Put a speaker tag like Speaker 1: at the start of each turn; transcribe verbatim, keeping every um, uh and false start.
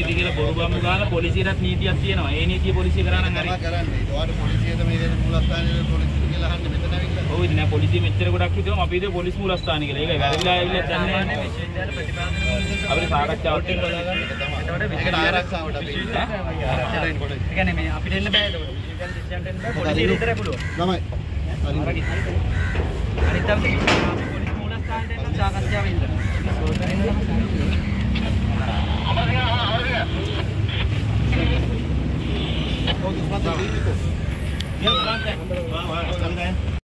Speaker 1: නීති කියලා බොරු බම්බු ගාලා පොලිසියටත් නීතියක් තියෙනවා. ඒ නීතිය පොලිසිය කරා නම් හරි.
Speaker 2: තමයි කරන්නේ. ඒවට පොලිසියට මේ මූලස්ථානයේ පොලිසිය කියලා අහන්නේ මෙතන ඇවිල්ලා.
Speaker 1: ඔව් ඉතින් නෑ පොලිසිය මෙච්චර ගොඩක් හිතුවම අපි හිතුවේ පොලිස් මූලස්ථානය කියලා. ඒක වැරදිලා ඇවිල්ලා දැන් නෑ. විශ්වවිද්‍යාල ප්‍රතිපාදන අපේ සාකච්ඡාවට එක්ක බලාගන්න. එතකොට
Speaker 2: ඒකට ආරක්ෂාවට අපි ආරක්ෂාවෙන් කොට.
Speaker 1: ඒ කියන්නේ මේ අපිට එන්න බෑ එතකොට. විශ්වවිද්‍යාල දිස්ත්‍රික්කයට එන්න බෑ. පොලිසියට විතරයි පුළුවන්.
Speaker 2: තමයි.
Speaker 1: අනිත් අපි පොලිස් මූලස්ථානයට එන්න සාකච්ඡාව ඉදලා. Oh,